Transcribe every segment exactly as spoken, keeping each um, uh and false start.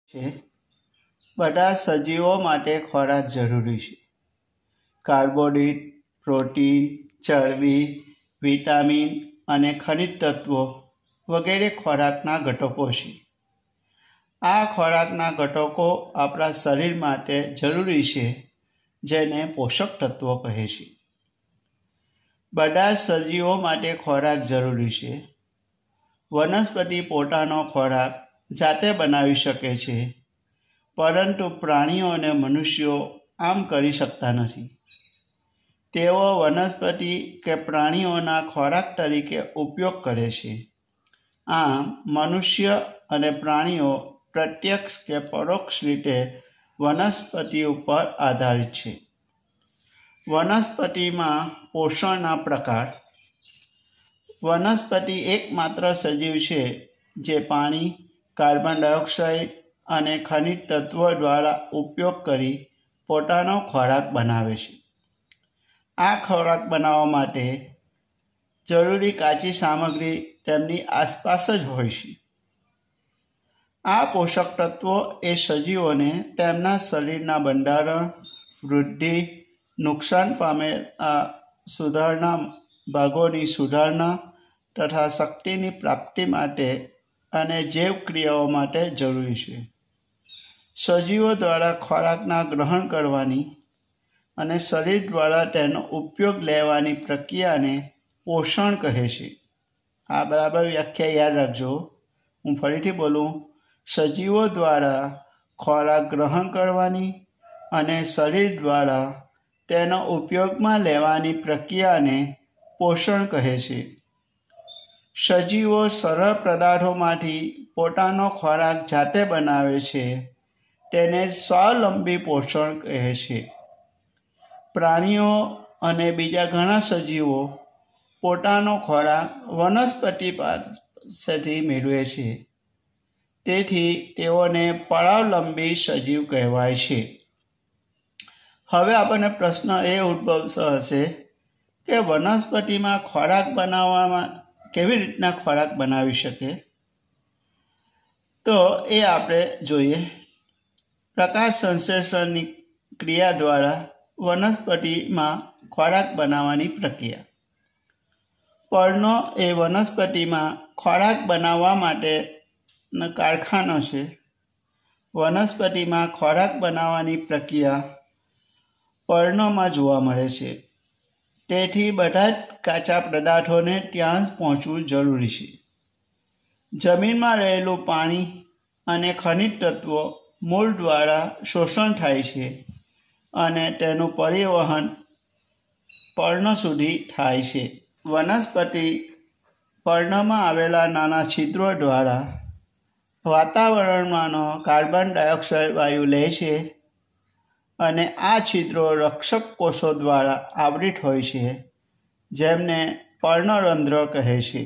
છે બધા સજીવો માટે ખોરાક જરૂરી છે। કાર્બોહાઈડ્રેટ, પ્રોટીન, ચરબી, વિટામિન અને ખનિજ તત્વો વગેરે ખોરાકના ઘટકો છે। આ ખોરાકના ઘટકો આપણા શરીર માટે જરૂરી છે, જેને પોષક તત્વો કહે છે। બધા સજીવો માટે ખોરાક જરૂરી છે। વનસ્પતિ પોતાનો ખોરાક જાતે બનાવી શકે છે, પરંતુ પ્રાણીઓ અને મનુષ્યો આમ કરી શકતા નથી। તેઓ વનસ્પતિ કે પ્રાણીઓના ખોરાક તરીકે ઉપયોગ કરે છે। આમ મનુષ્ય અને પ્રાણીઓ પ્રત્યક્ષ કે પરોક્ષ રીતે વનસ્પતિ ઉપર આધારિત છે। વનસ્પતિમાં પોષણના પ્રકાર। વનસ્પતિ એકમાત્ર સજીવ છે જે પાણી, કાર્બન ડાયોક્સાઇડ અને ખનિજ તત્વો દ્વારા ઉપયોગ કરી પોતાનો ખોરાક બનાવે છે। આ ખોરાક બનાવવા માટે જરૂરી કાચી સામગ્રી તેમની આસપાસ જ હોય છે। આ પોષક તત્વો એ સજીવોને તેમના શરીરના બંધારણ, વૃદ્ધિ, નુકસાન પામેલા સુધારણા ભાગોની સુધારણા તથા શક્તિની પ્રાપ્તિ માટે અને જૈવ ક્રિયાઓ માટે જરૂરી છે। સજીવો દ્વારા ખોરાકના ગ્રહણ કરવાની અને શરીર દ્વારા તેનો ઉપયોગ લેવાની પ્રક્રિયાને પોષણ કહે છે। આ બરાબર વ્યાખ્યા યાદ રાખજો। હું ફરીથી બોલું, સજીવો દ્વારા ખોરાક ગ્રહણ કરવાની અને શરીર દ્વારા તેનો ઉપયોગમાં લેવાની પ્રક્રિયાને પોષણ કહે છે। સજીવો સરળ પદાર્થોમાંથી પોતાનો ખોરાક જાતે બનાવે છે, તેને સ્વાવલંબી પોષણ કહે છે। પ્રાણીઓ અને બીજા ઘણા સજીવો પોતાનો ખોરાક વનસ્પતિ પાસેથી મેળવે છે, તેથી તેઓને પરાવલંબી સજીવ કહેવાય છે। હવે આપણને પ્રશ્ન એ ઉદ્ભવશે કે વનસ્પતિમાં ખોરાક બનાવવામાં કેવી રીતના ખોરાક બનાવી શકે, તો એ આપણે જોઈએ। પ્રકાશ સંશ્લેષણની ક્રિયા દ્વારા વનસ્પતિમાં ખોરાક બનાવવાની પ્રક્રિયા। પર્ણો એ વનસ્પતિમાં ખોરાક બનાવવા માટેના કારખાનો છે। વનસ્પતિમાં ખોરાક બનાવવાની પ્રક્રિયા પર્ણોમાં જોવા મળે છે, તેથી બધા જ કાચા પદાર્થોને ત્યાં જ પહોંચવું જરૂરી છે। જમીનમાં રહેલું પાણી અને ખનિજ તત્વો મૂળ દ્વારા શોષણ થાય છે અને તેનું પરિવહન પર્ણ સુધી થાય છે। વનસ્પતિ પર્ણમાં આવેલા નાના છિદ્રો દ્વારા વાતાવરણમાંનો કાર્બન ડાયોક્સાઇડ વાયુ લે છે અને આ છિદ્રો રક્ષક કોષો દ્વારા આવૃત હોય છે, જેમને પર્ણરંધ્ર કહે છે।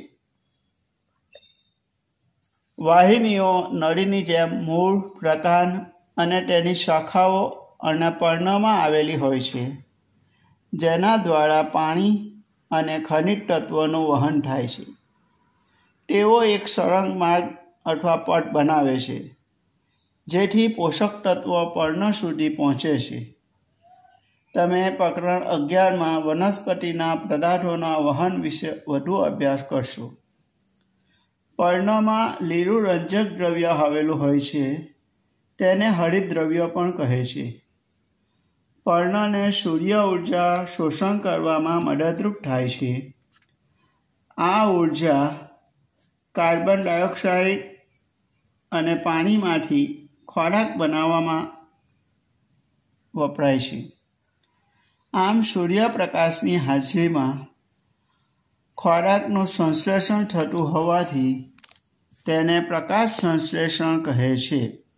વાહિનીઓ નળીની જેમ મૂળ, પ્રકાંડ અને તેની શાખાઓ અને પર્ણમાં આવેલી હોય છે, જેના દ્વારા પાણી અને ખનિજ તત્વોનું વહન થાય છે। તેઓ એક સળંગ માર્ગ અથવા પટ બનાવે છે, જેથી પોષક તત્વો પર્ણ સુધી પહોંચે છે। તમે પ્રકરણ અગિયારમાં વનસ્પતિના પદાર્થોના વહન વિશે વધુ અભ્યાસ કરશો। પર્ણમાં લીલું રંજક દ્રવ્ય આવેલું હોય છે, તેને હરિતદ્રવ્ય પણ કહે છે। પર્ણને સૂર્ય ઉર્જા શોષણ કરવામાં મદદરૂપ થાય છે। આ ઉર્જા કાર્બન ડાયોક્સાઇડ અને પાણીમાંથી ખોરાક બનાવવામાં વપરાય છે। આમ સૂર્યપ્રકાશની હાજરીમાં ખોરાકનું સંશ્લેષણ થતું હોવાથી તેને પ્રકાશ સંશ્લેષણ કહે છે।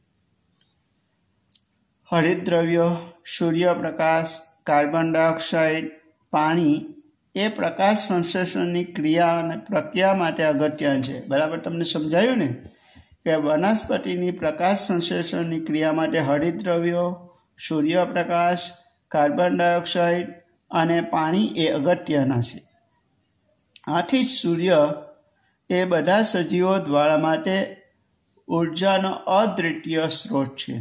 હરિતદ્રવ્યો, સૂર્યપ્રકાશ, કાર્બન ડાયોક્સાઇડ, પાણી એ પ્રકાશ સંશ્લેષણની ક્રિયા અને પ્રક્રિયા માટે અગત્યનું છે। બરાબર તમને સમજાયું ને કે વનસ્પતિની પ્રકાશ સંશ્લેષણની ક્રિયા માટે હરિતદ્રવ્યો, સૂર્યપ્રકાશ, કાર્બન ડાયોક્સાઇડ અને પાણી એ અગત્યના છે। આથી જ સૂર્ય એ બધા સજીવો દ્વારા માટે ઉર્જાનો અદ્વિતીય સ્ત્રોત છે.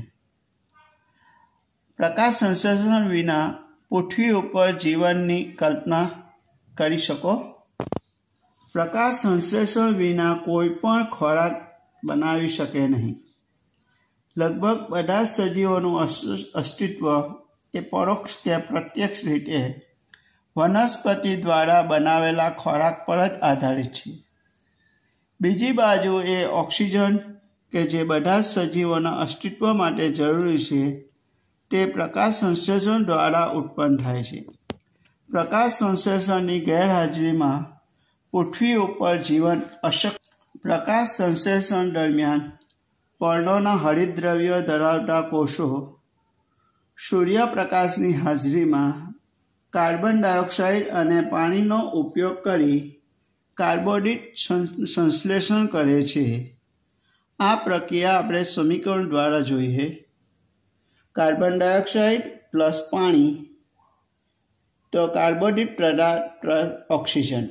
પ્રકાશ સંશ્લેષણ વિના પૃથ્વી ઉપર જીવનની કલ્પના કરી શકો? પ્રકાશ સંશ્લેષણ વિના કોઈ પણ ખોરાક બનાવી શકે નહીં. લગભગ બધા જ સજીવોનું અસ્તિત્વ એ પરોક્ષ કે પ્રત્યક્ષ રીતે વનસ્પતિ દ્વારા બનાવેલા ખોરાક પર જ આધારિત છે. બીજી બાજુ એ ઓક્સિજન કે જે બધા જ સજીવોના અસ્તિત્વ માટે જરૂરી છે તે પ્રકાશ સંશ્લેષણ દ્વારા ઉત્પન્ન થાય છે. પ્રકાશ સંશ્લેષણની ગેરહાજરીમાં પૃથ્વી ઉપર જીવન અશક્ય. પ્રકાશ સંશ્લેષણ દરમિયાન પર્ણોના હરિતદ્રવ્ય ધરાવતા કોષો સૂર્યપ્રકાશની હાજરીમાં કાર્બન ડાયોક્સાઇડ અને પાણીનો ઉપયોગ કરી કાર્બોદિત સંશ્લેષણ કરે છે. આ પ્રક્રિયા આપણે સમીકરણ દ્વારા જોઈએ. કાર્બન ડાયોક્સાઇડ પ્લસ પાણી તો કાર્બોદિત પદાર્થ પ્લસ ઓક્સિજન.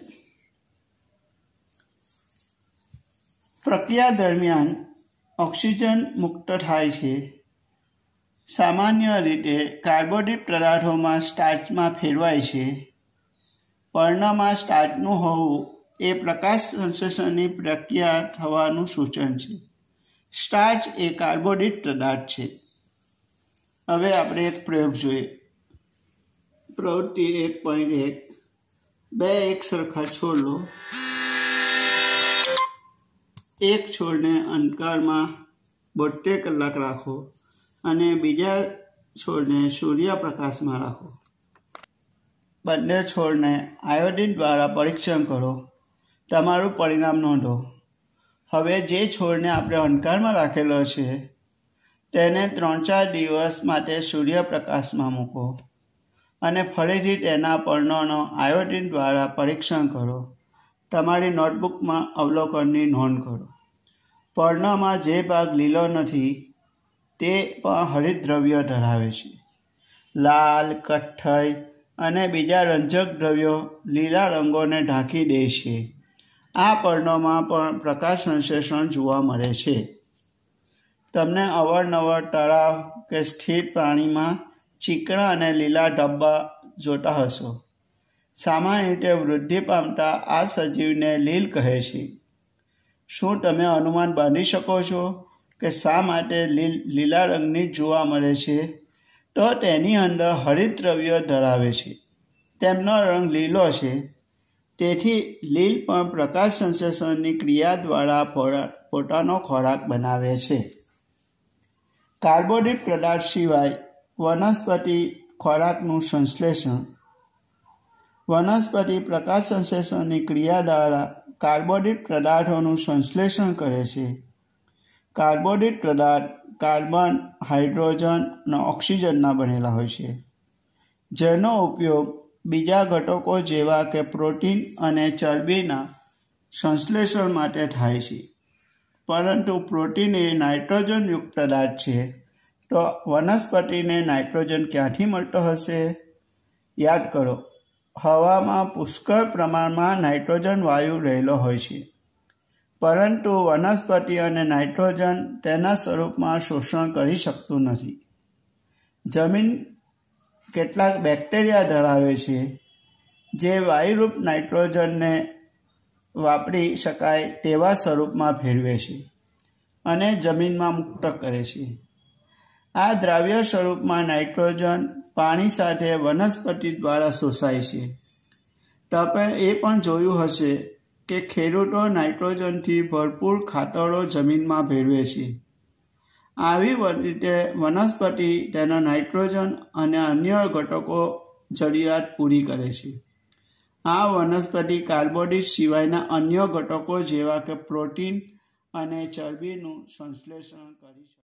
પ્રક્રિયા દરમિયાન ઓક્સિજન મુક્ત થાય છે. સામાન્ય રીતે કાર્બોદિત પદાર્થોમાં સ્ટાર્ચમાં ફેરવાય છે. પર્ણમાં સ્ટાર્ચનું હોવું એ પ્રકાશ સંશ્લેષણની પ્રક્રિયા થવાનું સૂચન છે. સ્ટાર્ચ એ કાર્બોદિત પદાર્થ છે. હવે આપણે એક પ્રયોગ જોઈએ. પ્રવૃત્તિ એક પોઈન્ટ એક. બે એક સરખા છોડ લો. એક છોડને અંધકારમાં બોતેર કલાક રાખો અને બીજા છોડને સૂર્યપ્રકાશમાં રાખો. બંને છોડને આયોડિન દ્વારા પરીક્ષણ કરો. તમારું પરિણામ નોંધો. હવે જે છોડને આપણે અંધકારમાં રાખેલો છે તેને ત્રણ ચાર દિવસ માટે સૂર્યપ્રકાશમાં મૂકો અને ફરીથી તેના પર્ણોનો આયોડિન દ્વારા પરીક્ષણ કરો. તમારી નોટબુકમાં અવલોકનની નોંધ કરો. પર્ણમાં જે ભાગ લીલો નથી તે પણ હરિતદ્રવ્ય ધરાવે છે. લાલ, કથ્થઈ અને બીજા રંજક દ્રવ્યો લીલા રંગોને ઢાંકી દે છે. આ પર્ણોમાં પણ પ્રકાશ સંશ્લેષણ જોવા મળે છે. તમને અવારનવાર તળાવ કે સ્થિર પાણીમાં ચીકણા અને લીલા ધબ્બા જોતા હશો. સામાન્ય રીતે વૃદ્ધિ પામતા આ સજીવને લીલ કહે છે. શું તમે અનુમાન બાંધી શકો છો કે શા માટે લીલ લીલા રંગની જોવા મળે છે? તો તેની અંદર હરિતદ્રવ્ય ધરાવે છે. તેમનો રંગ લીલો છે. તેથી લીલ પણ પ્રકાશ સંશ્લેષણની ક્રિયા દ્વારા પોતાનો ખોરાક બનાવે છે. કાર્બોદિત પદાર્થ સિવાય વનસ્પતિ ખોરાકનું સંશ્લેષણ. વનસ્પતિ પ્રકાશ સંશ્લેષણની ક્રિયા દ્વારા કાર્બોદિત પદાર્થોનું સંશ્લેષણ કરે છે. કાર્બોદિત પદાર્થ કાર્બન, હાઇડ્રોજન અને ઓક્સિજનના બનેલા હોય છે, જેનો ઉપયોગ બીજા ઘટકો જેવા કે પ્રોટીન અને ચરબીના સંશ્લેષણ માટે થાય છે. પરંતુ પ્રોટીન એ નાઇટ્રોજનયુક્ત પદાર્થ છે, તો વનસ્પતિને નાઇટ્રોજન ક્યાંથી મળતો હશે? યાદ કરો, હવામાં પુષ્કળ પ્રમાણમાં નાઇટ્રોજન વાયુ રહેલો હોય છે, પરંતુ વનસ્પતિ અને નાઇટ્રોજન તેના સ્વરૂપમાં શોષણ કરી શકતું નથી. જમીન કેટલાક બેક્ટેરિયા ધરાવે છે જે વાયુરૂપ નાઇટ્રોજનને વાપરી શકાય તેવા સ્વરૂપમાં ફેરવે છે અને જમીનમાં મુક્ત કરે છે. આ દ્રાવ્ય સ્વરૂપમાં નાઇટ્રોજન પાણી સાથે વનસ્પતિ દ્વારા શોષાય છે. તમે એ પણ જોયું હશે કે ખેડૂતો નાઇટ્રોજનથી ભરપૂર ખાતરો જમીનમાં ભેળવે છે. આવી રીતે વનસ્પતિ તેના નાઇટ્રોજન અને અન્ય ઘટકો જરૂરિયાત પૂરી કરે છે. આ વનસ્પતિ કાર્બોદિત સિવાયના અન્ય ઘટકો જેવા કે પ્રોટીન અને ચરબીનું સંશ્લેષણ કરી શકે છે.